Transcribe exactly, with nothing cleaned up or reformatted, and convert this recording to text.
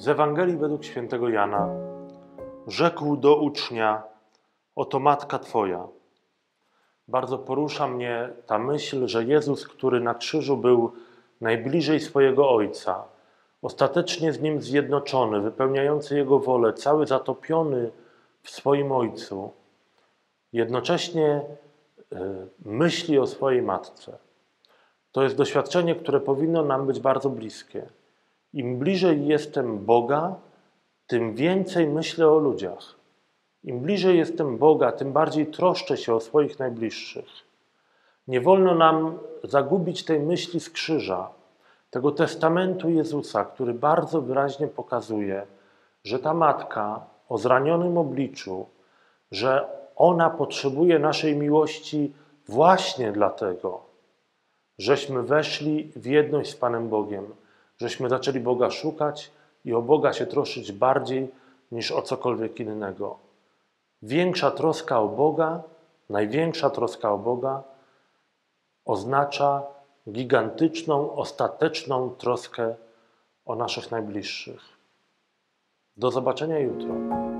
Z Ewangelii według świętego Jana. Rzekł do ucznia: oto matka Twoja. Bardzo porusza mnie ta myśl, że Jezus, który na krzyżu był najbliżej swojego Ojca, ostatecznie z Nim zjednoczony, wypełniający Jego wolę, cały zatopiony w swoim Ojcu, jednocześnie myśli o swojej Matce. To jest doświadczenie, które powinno nam być bardzo bliskie. Im bliżej jestem Boga, tym więcej myślę o ludziach. Im bliżej jestem Boga, tym bardziej troszczę się o swoich najbliższych. Nie wolno nam zagubić tej myśli z krzyża, tego testamentu Jezusa, który bardzo wyraźnie pokazuje, że ta Matka o zranionym obliczu, że ona potrzebuje naszej miłości właśnie dlatego, żeśmy weszli w jedność z Panem Bogiem, żeśmy zaczęli Boga szukać i o Boga się troszczyć bardziej niż o cokolwiek innego. Większa troska o Boga, największa troska o Boga oznacza gigantyczną, ostateczną troskę o naszych najbliższych. Do zobaczenia jutro.